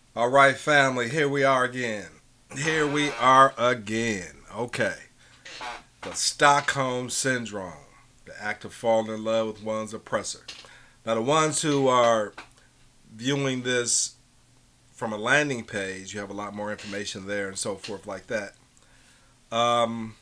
All right, family, here we are again. Here we are again. Okay. The Stockholm Syndrome, the act of falling in love with one's oppressor. Now, the ones who are viewing this from a landing page, you have a lot more information there and so forth, like that. Um,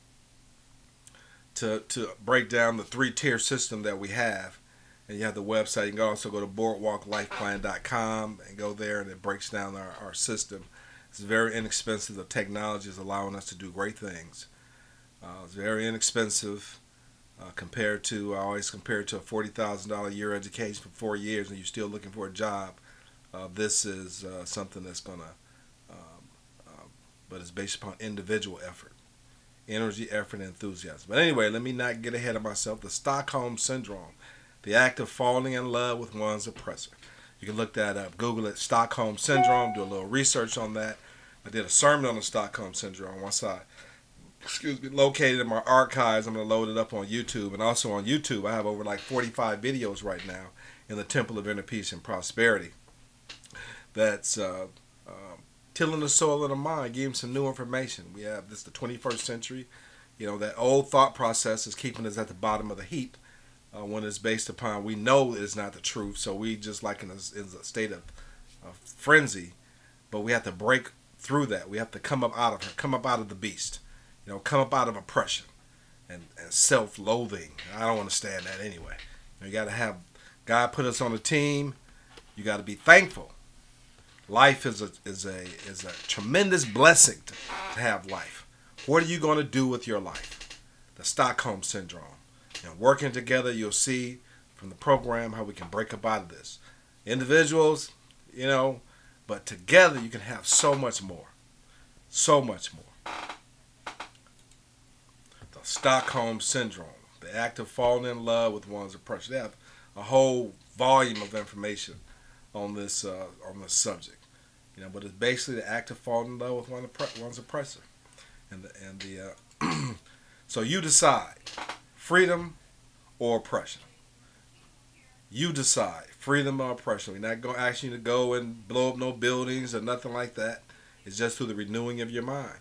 to break down the three-tier system that we have, and you have the website. You can also go to boardwalklifeplan.com and go there, and it breaks down our system. It's very inexpensive. The technology is allowing us to do great things. It's very inexpensive compared to, I always compare it to a $40,000 a year education for 4 years, and you're still looking for a job. This is something that's going to, but it's based upon individual effort, energy, effort, and enthusiasm. But anyway, let me not get ahead of myself. The Stockholm Syndrome, the act of falling in love with one's oppressor. You can look that up. Google it, Stockholm Syndrome. Do a little research on that. I did a sermon on the Stockholm Syndrome once I, located in my archives. I'm going to load it up on YouTube. And also on YouTube, I have over like 45 videos right now in the Temple of Inner Peace and Prosperity. That's tilling the soil of the mind, giving some new information. We have this the 21st century. You know, that old thought process is keeping us at the bottom of the heap when it's based upon, we know it's not the truth. So we just like in a state of frenzy, but we have to break through that. We have to come up out of her, come up out of the beast. You know, come up out of oppression and self-loathing. I don't understand that anyway. You got to have God put us on a team. You got to be thankful. Life is a tremendous blessing to have life. What are you going to do with your life? The Stockholm Syndrome. And working together, you'll see from the program how we can break up out of this. Individuals, you know, but together you can have so much more. So much more. The Stockholm Syndrome, the act of falling in love with one's oppressor. They have a whole volume of information on this subject. You know, but it's basically the act of falling in love with one's oppressor. So you decide, freedom or oppression. You decide, freedom or oppression. We're not going to ask you to go and blow up no buildings or nothing like that. It's just through the renewing of your mind.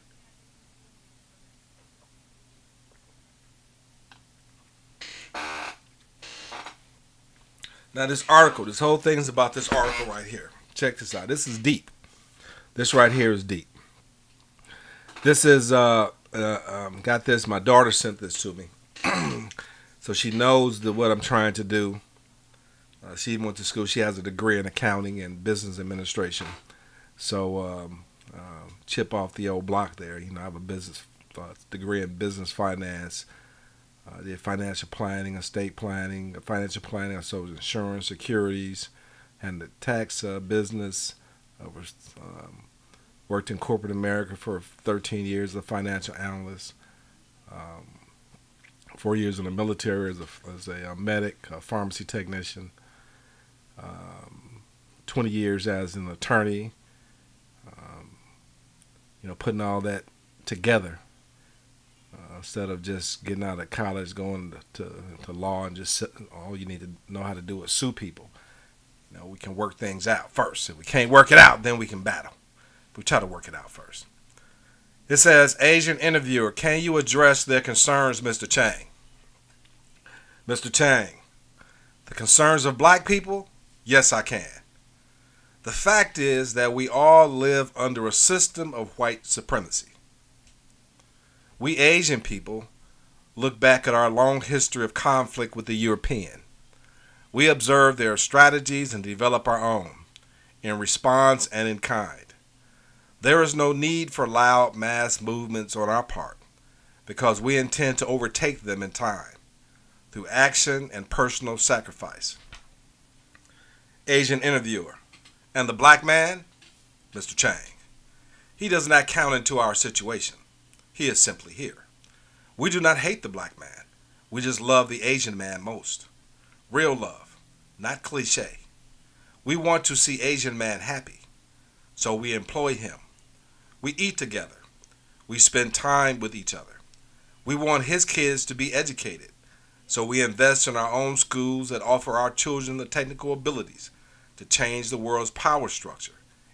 Now this article, this whole thing is about this article right here. Check this out. This is deep. This right here is deep. This is got this. My daughter sent this to me, so she knows what I'm trying to do. She went to school. She has a degree in accounting and business administration. So chip off the old block there. You know, I have a business degree in business finance. I did financial planning, estate planning, financial planning. I sold insurance, securities, and the tax business. I was, worked in corporate America for 13 years as a financial analyst. 4 years in the military as a medic, a pharmacy technician. 20 years as an attorney. You know, putting all that together. Instead of just getting out of college, going to law, and just all you need to know how to do is sue people. You know, we can work things out first. If we can't work it out, then we can battle. We try to work it out first. It says, Asian interviewer, can you address their concerns, Mr. Chang? Mr. Chang, the concerns of black people? Yes, I can. The fact is that we all live under a system of white supremacy. We Asian people look back at our long history of conflict with the European. We observe their strategies and develop our own, in response and in kind. There is no need for loud mass movements on our part, because we intend to overtake them in time, through action and personal sacrifice. Asian interviewer, and the black man? Mr. Chang. He does not count into our situation. He is simply here. We do not hate the black man. We just love the Asian man most. Real love, not cliche. We want to see Asian man happy, so we employ him. We eat together. We spend time with each other. We want his kids to be educated, so we invest in our own schools that offer our children the technical abilities to change the world's power structure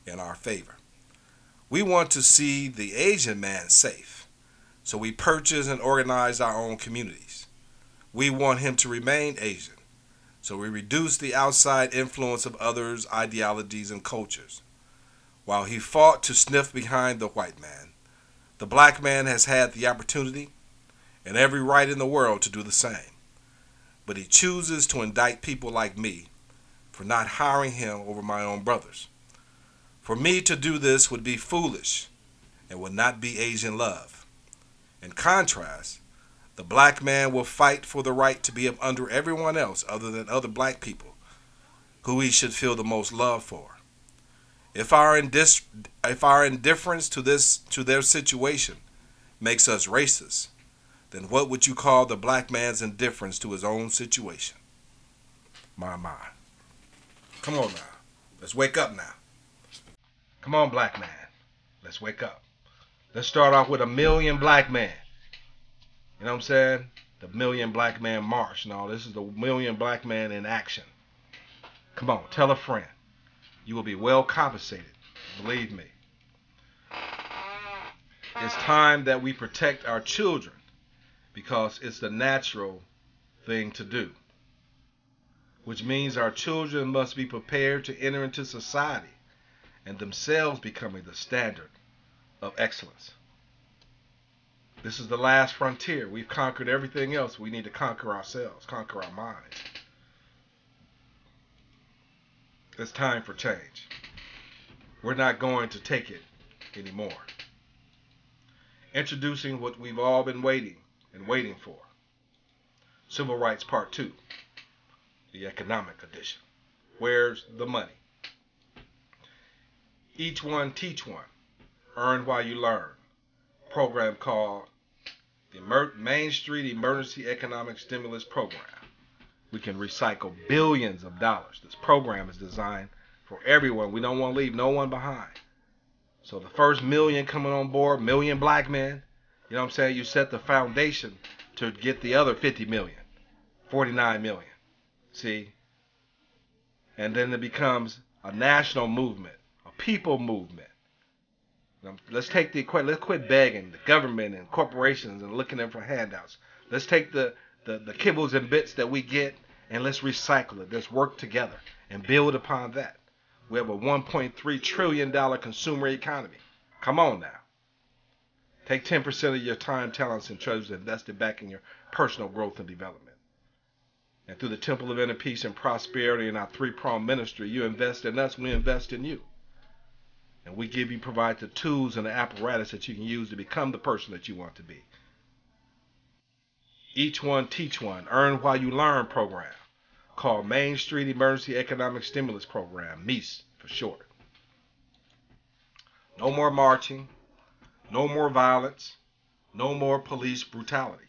in our favor. We want to see the Asian man safe, so we purchase and organize our own communities. We want him to remain Asian, so we reduce the outside influence of others' ideologies and cultures. While he fought to sniff behind the white man, the black man has had the opportunity and every right in the world to do the same. But he chooses to indict people like me for not hiring him over my own brothers. For me to do this would be foolish and would not be Asian love. In contrast, the black man will fight for the right to be up under everyone else other than other black people who he should feel the most love for. If our indifference to their situation makes us racist, then what would you call the black man's indifference to his own situation? My. Come on now. Let's wake up now. Come on, black man. Let's wake up. Let's start off with a million black men. You know what I'm saying? The Million Black Man March. No, this is the Million Black Man in action. Come on, tell a friend. You will be well compensated. Believe me. It's time that we protect our children because it's the natural thing to do. Which means our children must be prepared to enter into society and themselves becoming the standard of excellence. This is the last frontier. We've conquered everything else. We need to conquer ourselves, conquer our minds. It's time for change. We're not going to take it anymore. Introducing what we've all been waiting for. Civil Rights Part 2, the economic edition. Where's the money? Each one teach one. Earn while you learn. Program called the Main Street Emergency Economic Stimulus Program. We can recycle billions of dollars. This program is designed for everyone. We don't want to leave no one behind. So the first million coming on board, million black men, you know what I'm saying? You set the foundation to get the other 50 million, 49 million. See? And then it becomes a national movement, a people movement. Let's quit begging the government and corporations and looking at them for handouts. Let's take the kibbles and bits that we get and let's recycle it. Let's work together and build upon that. We have a $1.3 trillion consumer economy. Come on now. Take 10% of your time, talents, and treasures and invest it back in your personal growth and development. And through the Temple of Inner Peace and Prosperity and our three-pronged ministry, you invest in us, we invest in you. And we provide the tools and the apparatus that you can use to become the person that you want to be. Each one teach one, earn while you learn program called Main Street Emergency Economic Stimulus Program, MEES for short. No more marching, no more violence, no more police brutality.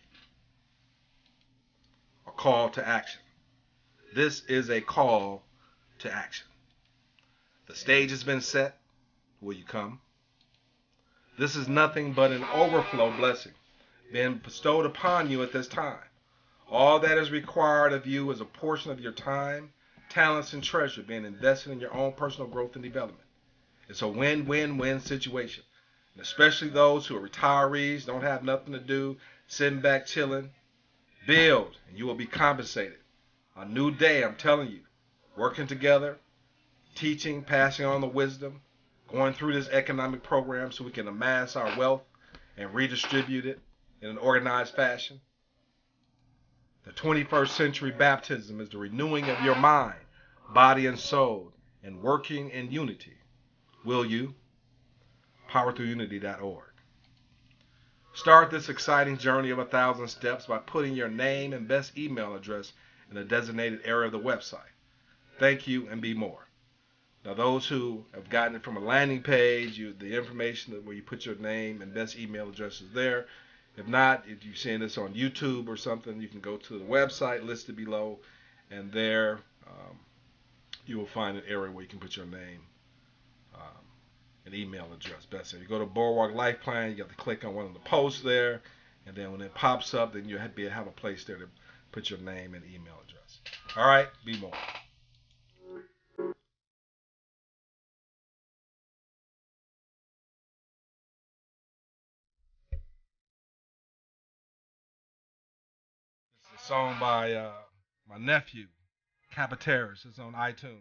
A call to action. This is a call to action. The stage has been set. Will you come? This is nothing but an overflow blessing being bestowed upon you at this time. All that is required of you is a portion of your time, talents, and treasure being invested in your own personal growth and development. It's a win-win-win situation. And especially those who are retirees, don't have nothing to do, sitting back chilling. Build, and you will be compensated. A new day, I'm telling you. Working together, teaching, passing on the wisdom, going through this economic program so we can amass our wealth and redistribute it in an organized fashion. The 21st century baptism is the renewing of your mind, body, and soul, and working in unity. Will you? PowerThroughUnity.org. Start this exciting journey of 1,000 steps by putting your name and best email address in the designated area of the website. Thank you and be more. Now, those who have gotten it from a landing page, the information where you put your name and best email address is there. If not, if you're seeing this on YouTube or something, you can go to the website listed below, and there you will find an area where you can put your name and email address. Best. If you go to Boardwalk Life Plan, you have to click on one of the posts there, and then when it pops up, then you have a place there to put your name and email address. All right, be more. Song by my nephew, Capateris. It's on iTunes.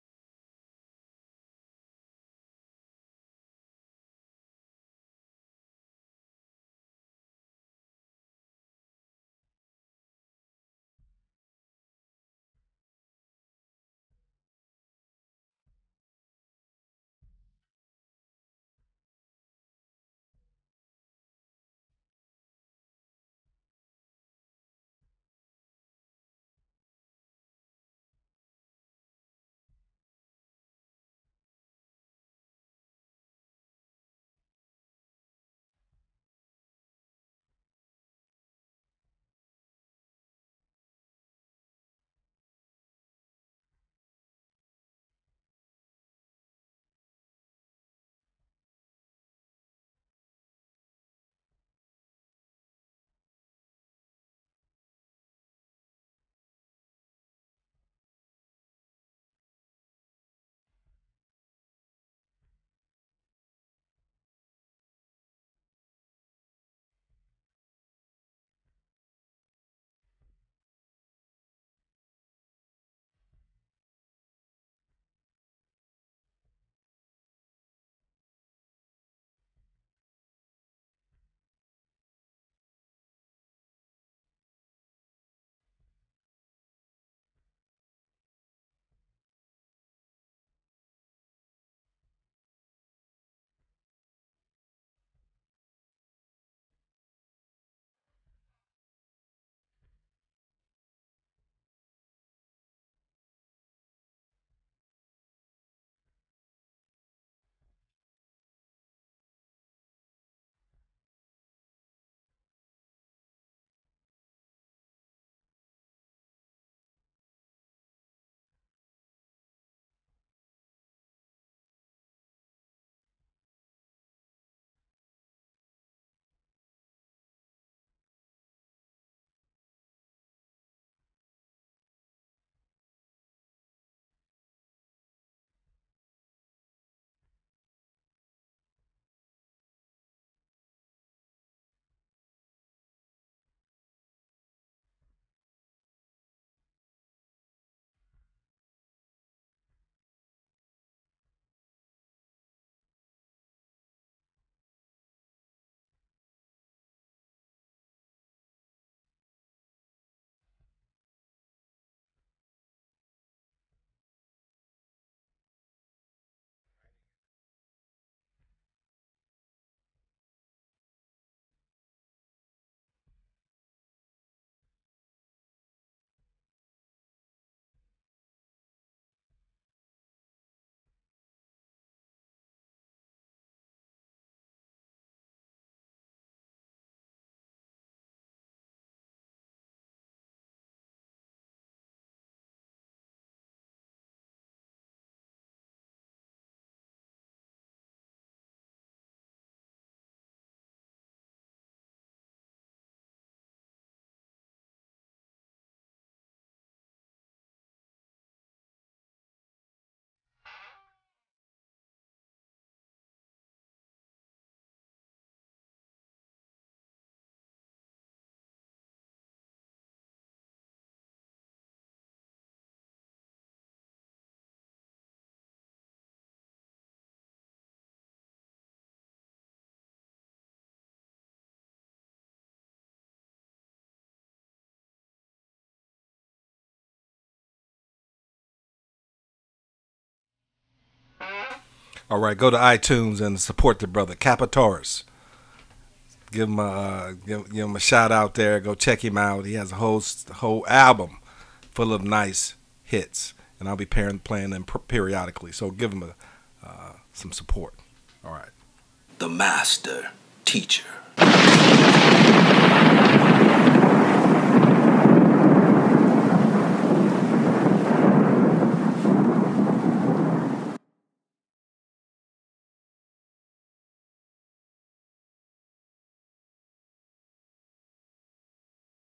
All right, go to iTunes and support the brother Capatoris. Give him a shout out there. Go check him out. He has a whole album full of nice hits, and I'll be playing them periodically. So give him some support. All right. The master teacher.